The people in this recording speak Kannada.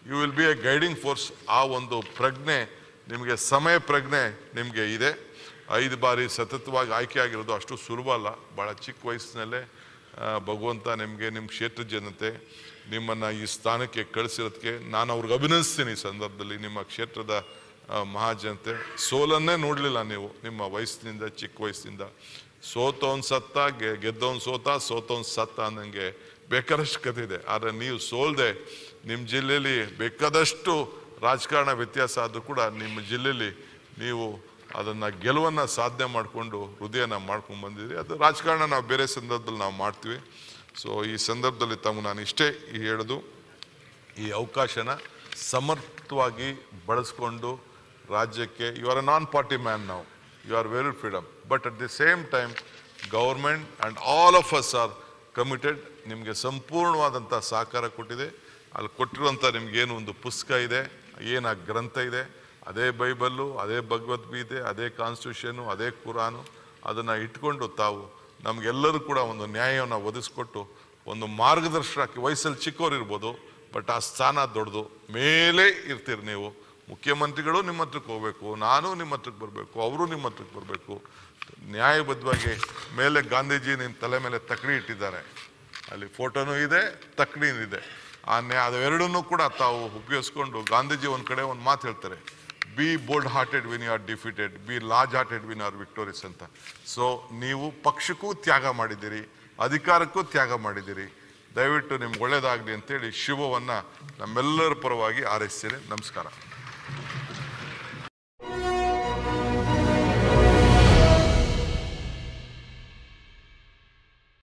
You will be a guiding force. ಆ ಒಂದು ಪ್ರಜ್ಞೆ ನಿಮಗೆ, ಸಮಯ ಪ್ರಜ್ಞೆ ನಿಮಗೆ ಇದೆ. 5 ಬಾರಿ ಸತತವಾಗಿ ಆಯ್ಕೆ ಆಗಿರೋದು ಅಷ್ಟು ಸುಲಭ ಅಲ್ಲ. ಭಾಳ ಚಿಕ್ಕ ವಯಸ್ಸಿನಲ್ಲೇ ಭಗವಂತ ನಿಮಗೆ, ನಿಮ್ಮ ಕ್ಷೇತ್ರ ಜನತೆ ನಿಮ್ಮನ್ನು ಈ ಸ್ಥಾನಕ್ಕೆ ಕಳಿಸಿರೋದಕ್ಕೆ ನಾನು ಅವ್ರಿಗೆ ಅಭಿನಂದಿಸ್ತೀನಿ. ಈ ಸಂದರ್ಭದಲ್ಲಿ ನಿಮ್ಮ ಕ್ಷೇತ್ರದ ಮಹಾಜನತೆ, ಸೋಲನ್ನೇ ನೋಡಲಿಲ್ಲ ನೀವು ನಿಮ್ಮ ವಯಸ್ಸಿನಿಂದ, ಚಿಕ್ಕ ವಯಸ್ಸಿನಿಂದ. ಸೋತವನ್ ಸತ್ತ, ಗೆದ್ದವನ್ ಸೋತವನ್ ಸತ್ತ ಅನ್ನಂಗೆ ಬೇಕಾದಷ್ಟು ಕಥೆ ಇದೆ. ಆದರೆ ನೀವು ಸೋಲ್ದೆ ನಿಮ್ಮ ಜಿಲ್ಲೆಯಲ್ಲಿ ಬೇಕಾದಷ್ಟು ರಾಜಕಾರಣ ವ್ಯತ್ಯಾಸ ಆದರೂ ಕೂಡ ನಿಮ್ಮ ಜಿಲ್ಲೆಯಲ್ಲಿ ನೀವು ಅದನ್ನು ಗೆಲುವನ್ನು ಸಾಧನೆ ಮಾಡಿಕೊಂಡು ಹೃದಯನ ಮಾಡ್ಕೊಂಡು ಬಂದಿದ್ದೀರಿ. ಅದು ರಾಜಕಾರಣ ನಾವು ಬೇರೆ ಸಂದರ್ಭದಲ್ಲಿ ನಾವು ಮಾಡ್ತೀವಿ. ಸೊ ಈ ಸಂದರ್ಭದಲ್ಲಿ ತಮಗೆ ನಾನು ಇಷ್ಟೇ ಹೇಳೋದು, ಈ ಅವಕಾಶನ ಸಮರ್ಥವಾಗಿ ಬಳಸ್ಕೊಂಡು ರಾಜ್ಯಕ್ಕೆ, you are a non party man ನಾವು, you are very freedom, but at the same time government and all of us are committed. ನಿಮಗೆ ಸಂಪೂರ್ಣವಾದಂಥ ಸಹಕಾರ ಕೊಟ್ಟಿದೆ. ಅಲ್ಲಿ ಕೊಟ್ಟಿರುವಂಥ ನಿಮಗೇನು ಒಂದು ಪುಸ್ತಕ ಇದೆ, ಏನು ಆ ಗ್ರಂಥ ಇದೆ, ಅದೇ ಬೈಬಲ್ಲು, ಅದೇ ಭಗವದ್ಗೀತೆ, ಅದೇ ಕಾನ್ಸ್ಟಿಟ್ಯೂಷನು, ಅದೇ ಕುರಾನು, ಅದನ್ನು ಇಟ್ಕೊಂಡು ತಾವು ನಮಗೆಲ್ಲರೂ ಕೂಡ ಒಂದು ನ್ಯಾಯವನ್ನು ಒದಗಿಸ್ಕೊಟ್ಟು ಒಂದು ಮಾರ್ಗದರ್ಶನಕ್ಕೆ, ವಯಸ್ಸಲ್ಲಿ ಚಿಕ್ಕವ್ರು ಇರ್ಬೋದು, ಬಟ್ ಆ ಸ್ಥಾನ ದೊಡ್ಡದು, ಮೇಲೆ ಇರ್ತೀರಿ ನೀವು. ಮುಖ್ಯಮಂತ್ರಿಗಳು ನಿಮ್ಮ ಹತ್ರಕ್ಕೆ ಹೋಗ್ಬೇಕು, ನಾನು ನಿಮ್ಮ ಹತ್ರಕ್ಕೆ ಬರಬೇಕು, ಅವರು ನಿಮ್ಮ ಹತ್ರಕ್ಕೆ ಬರಬೇಕು. ನ್ಯಾಯಬದ್ಧವಾಗಿ ಮೇಲೆ ಗಾಂಧೀಜಿ ನಿಮ್ಮ ತಲೆ ಮೇಲೆ ತಕ್ಕಡಿ ಇಟ್ಟಿದ್ದಾರೆ, ಅಲ್ಲಿ ಫೋಟೋನೂ ಇದೆ, ತಕ್ಕಡಿನೂ ಇದೆ. ಅವೆರಡನ್ನೂ ಕೂಡ ತಾವು ಉಪಯೋಗಿಸ್ಕೊಂಡು, ಗಾಂಧೀಜಿ ಒಂದು ಕಡೆ ಒಂದು ಮಾತು ಹೇಳ್ತಾರೆ, be bold hearted when you are defeated, be large hearted when are victorious ಅಂತ. ಸೊ ನೀವು ಪಕ್ಷಕ್ಕೂ ತ್ಯಾಗ ಮಾಡಿದ್ದೀರಿ, ಅಧಿಕಾರಕ್ಕೂ ತ್ಯಾಗ ಮಾಡಿದ್ದೀರಿ. ದಯವಿಟ್ಟು ನಿಮ್ಗೆ ಒಳ್ಳೇದಾಗಲಿ ಅಂತೇಳಿ ಶುಭವನ್ನು ನಮ್ಮೆಲ್ಲರ ಪರವಾಗಿ ಹಾರೈಸ್ತೀನಿ. ನಮಸ್ಕಾರ.